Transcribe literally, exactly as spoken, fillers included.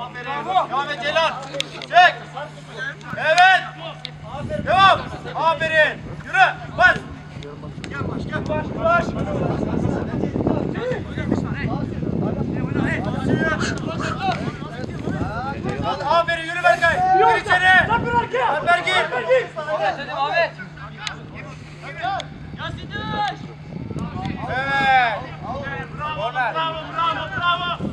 Aferin. Devam et Celal. Çek. Evet. Devam. Aferin. Yürü. Bas. Gel baş, gel baş, baş. Aferin, yürü Berkay. Yürü içeri. Alper gir. Ahmet. Evet. Bravo, bravo, bravo, bravo.